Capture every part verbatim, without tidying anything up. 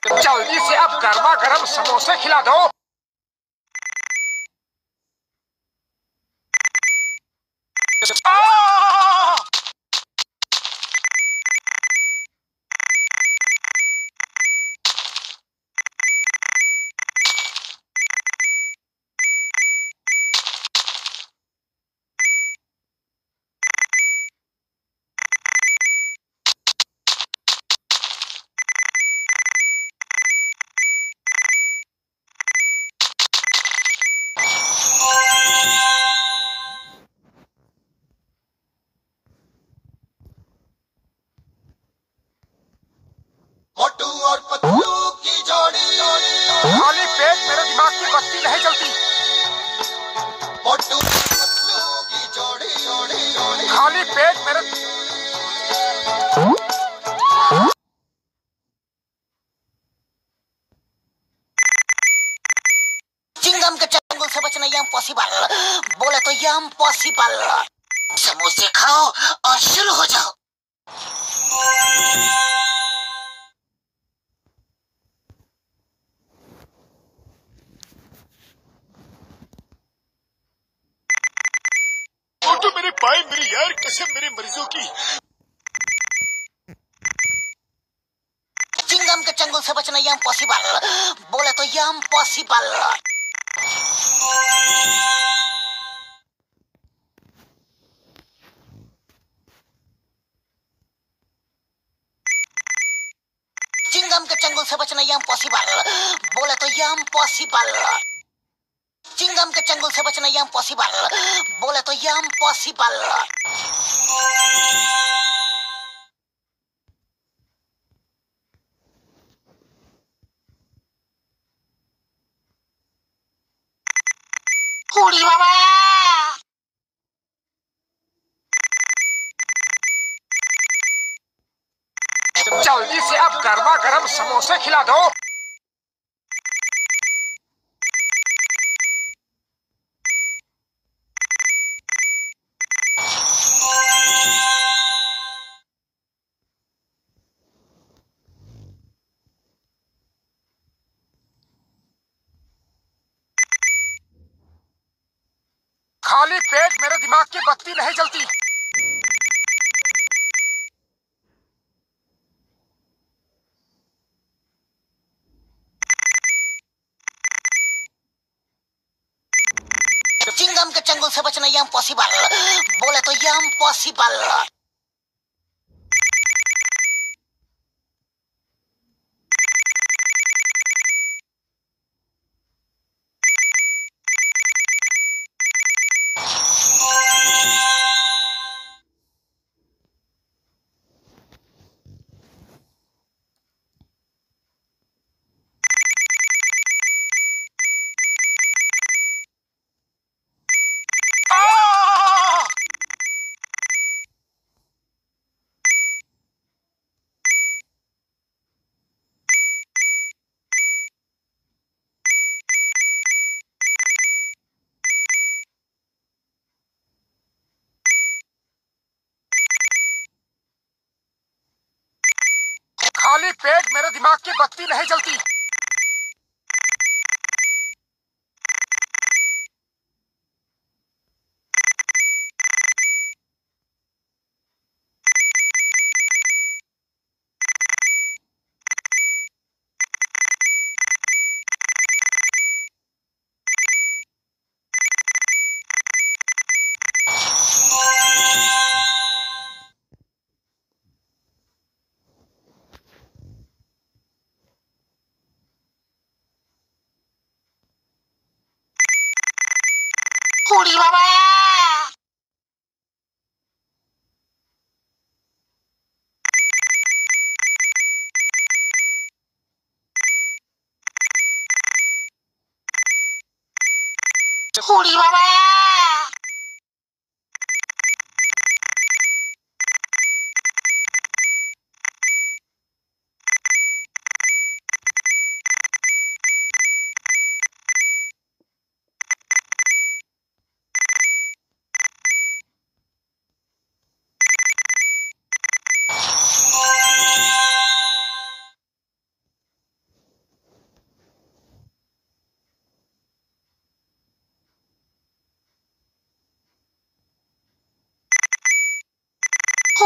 जल्दी से अब गर्मा गर्म समोसे खिला दो। मोटू और पतलू की जोड़ी, खाली पेट मेरे दिमाग की बत्ती नहीं जलती। मोटू और पतलू की जोड़ी, जोड़ी, जोड़ी। खाली पेट मेरे चिंगम के चंगुल से बचना ये इम्पॉसिबल, बोले तो ये इम्पॉसिबल। समोसे खाओ और शुरू हो जाओ। मोटू मेरे पाए मेरी यार कसम मेरे मरीजों की। चिंगम के चंगुल से बचना ये इम्पॉसिबल, बोले तो ये इम्पॉसिबल। चिंगम के चंगुल से बचना ये इम्पॉसिबल, बोले तो ये इम्पॉसिबल। चिंगम के चंगुल से बचना ये इम्पॉसिबल, बोले तो ये इम्पॉसिबल। उड़ी बाबा, जल्दी से अब गर्मा गर्म समोसे खिला दो। खाली पेट मेरे दिमाग की बत्ती नहीं जलती। चिंगम के चंगुल से बचना ये इम्पॉसिबल, बोले तो ये इम्पॉसिबल। खाली पेट मेरे दिमाग की बत्ती नहीं जलती। उड़ी बाबा, उड़ी बाबा।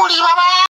उड़ी बाबा।